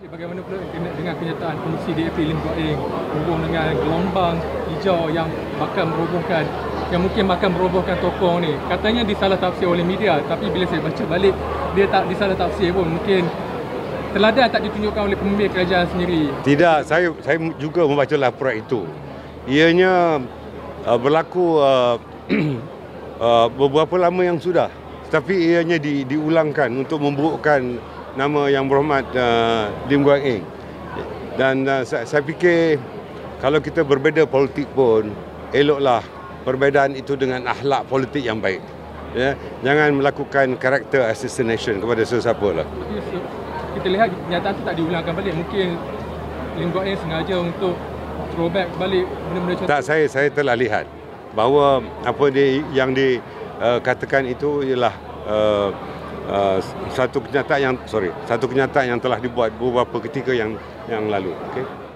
Bagaimana pula dengan kenyataan fungsi DAP Lim Guat Eng berhubung dengan gelombang hijau yang bakal merobohkan, yang mungkin bakal merobohkan tokong ni. Katanya disalah tafsir oleh media, tapi bila saya baca balik, dia tak disalah tafsir pun. Mungkin teladan tak ditunjukkan oleh pemimpin kerajaan sendiri. Tidak, saya juga membaca laporan itu. Ianya berlaku beberapa lama yang sudah. Tapi ianya diulangkan untuk memburukkan nama Yang Berhormat Lim Guat Eng. Dan saya fikir kalau kita berbeza politik pun, eloklah perbezaan itu dengan akhlak politik yang baik. Ya, jangan melakukan character assassination kepada sesiapa lah. Kita lihat kenyataan itu tak diulangkan balik. Mungkin Lim Guat Eng sengaja untuk throwback balik benda-benda contoh. Tak, saya telah lihat bahawa apa yang dikatakan itu ialah satu kenyataan yang telah dibuat beberapa ketika yang lalu. Okey.